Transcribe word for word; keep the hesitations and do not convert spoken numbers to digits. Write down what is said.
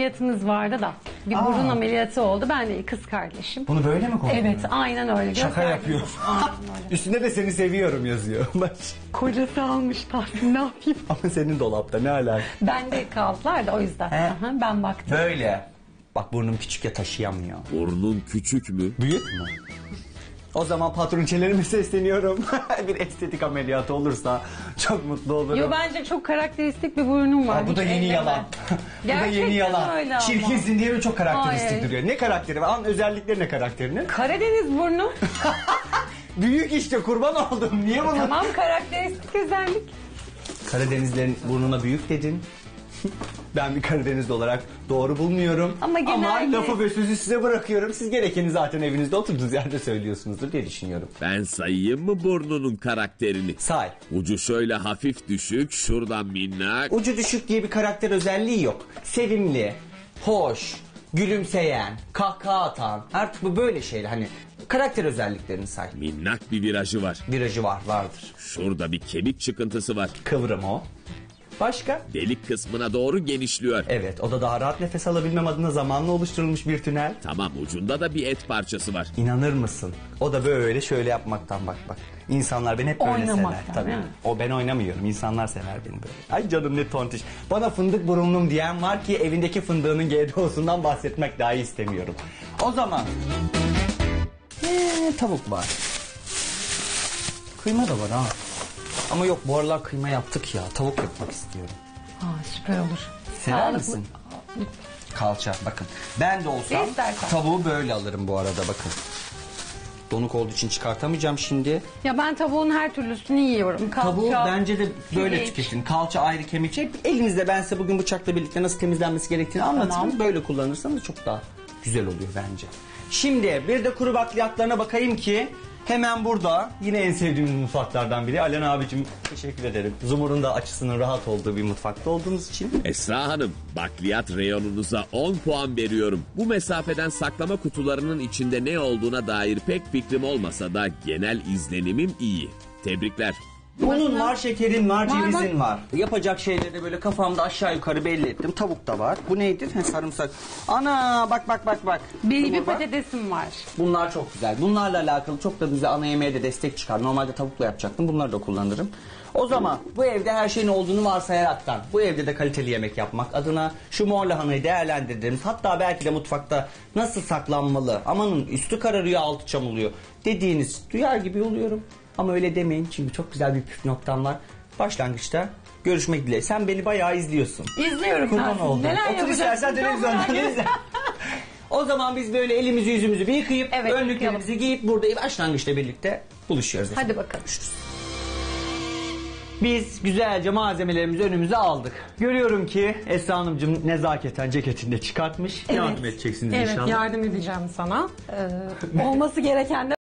ameliyatınız vardı da. Bir Aa. burun ameliyatı oldu. Ben de kız kardeşim. Bunu böyle mi koydun? Evet, aynen öyle. Şaka Gösterdim. yapıyor. Aynen öyle. Üstünde de seni seviyorum yazıyor. Kocası almış Tahsin, ne yapayım? Ama senin dolapta ne alaka? Bende kaldılar da o yüzden. He. Aha, ben baktım. Böyle. Bak burnum küçük ya, taşıyamıyor. Burnun küçük mü? Büyük mü? O zaman patronçelerime sesleniyorum. Bir estetik ameliyatı olursa çok mutlu olurum. Yo, bence çok karakteristik bir burnum var. Aa, bu da Hiç yeni elleme. yalan. Bu da yeni Gerçekten yalan. öyle ama. Çirkinsin diye mi çok karakteristik Hayır. duruyor? Ne karakteri var? An özellikleri ne karakterinin? Karadeniz burnu. Büyük işte, kurban oldum. Niye bunu? Tamam, karakteristik özellik. Karadenizlerin burnuna büyük dedin. Ben bir Karadenizli olarak doğru bulmuyorum. Ama genelde- lafı ve sözü size bırakıyorum. Siz gerekeni zaten evinizde oturduğunuz yerde söylüyorsunuzdur diye düşünüyorum. Ben sayayım mı burnunun karakterini? Say. Ucu şöyle hafif düşük, şuradan minnak. Ucu düşük diye bir karakter özelliği yok. Sevimli, hoş, gülümseyen, kahkaha atan. Artık bu böyle şeyler, hani karakter özelliklerini say. Minnak bir virajı var. Virajı var, vardır. Şurada bir kemik çıkıntısı var. Kıvrım o. Başka? Delik kısmına doğru genişliyor. Evet, o da daha rahat nefes alabilmem adına zamanla oluşturulmuş bir tünel. Tamam, ucunda da bir et parçası var. İnanır mısın? O da böyle şöyle yapmaktan, bak bak. İnsanlar beni hep böyle Oynamaktan, sever. Tabii. değil mi? O, ben oynamıyorum. İnsanlar sever beni böyle. Ay canım ne tontiş. Bana fındık burunlum diyen var ki evindeki fındığının G D O'sundan bahsetmek dahi istemiyorum. O zaman ee, tavuk var. Kıyma da var ha. Ama yok, bu aralar kıyma yaptık ya. Tavuk yapmak istiyorum. Aa, süper olur. Sever Sağlıklı. misin? Kalça, bakın. Ben de olsam Ne istersen. tavuğu böyle alırım bu arada, bakın. Donuk olduğu için çıkartamayacağım şimdi. Ya ben tavuğun her türlüsünü yiyorum. Kalça, Tavuğu bence de böyle pirinç. tüketin. Kalça ayrı, kemik şey. Elinizde ben size bugün bıçakla birlikte nasıl temizlenmesi gerektiğini anlatayım. Tamam. Böyle kullanırsanız çok daha güzel oluyor bence. Şimdi bir de kuru bakliyatlarına bakayım ki hemen burada yine en sevdiğimiz mutfaklardan biri. Alen abicim teşekkür ederim. Zumur'un da açısının rahat olduğu bir mutfakta olduğunuz için. Esra Hanım, bakliyat reyonunuza on puan veriyorum. Bu mesafeden saklama kutularının içinde ne olduğuna dair pek fikrim olmasa da genel izlenimim iyi. Tebrikler. Bunun var, şekerin var, Var, cevizin var. Yapacak şeyleri böyle kafamda aşağı yukarı belli ettim. Tavuk da var. Bu neydi? He, sarımsak. Ana bak bak bak bak. Baby Zumur bak. patatesim var. Bunlar çok güzel. Bunlarla alakalı çok da güzel ana yemeğe de destek çıkar. Normalde tavukla yapacaktım. Bunları da kullanırım. O zaman bu evde her şeyin olduğunu varsayaraktan bu evde de kaliteli yemek yapmak adına şu mor lahanayı değerlendirdiğimiz, hatta belki de mutfakta nasıl saklanmalı, amanın üstü kararıyor altı çam oluyor dediğiniz duyar gibi oluyorum. Ama öyle demeyin çünkü çok güzel bir püf noktam var. Başlangıçta görüşmek dileğiyle. Sen beni bayağı izliyorsun. İzliyorum. Kurban Tahsin. oldum. Neler Otur yapacaksın? istersen Çok televizyondan merak ettim. izle. O zaman biz böyle elimizi yüzümüzü bir yıkayıp Evet, önlüklerimizi giyip burada başlangıçta birlikte buluşuyoruz. Hadi bakalım. Biz güzelce malzemelerimizi önümüze aldık. Görüyorum ki Esra Hanımcığım nezaketen ceketini de çıkartmış. Evet. Yardım edeceksiniz Evet, inşallah. yardım edeceğim sana. Ee, olması gereken de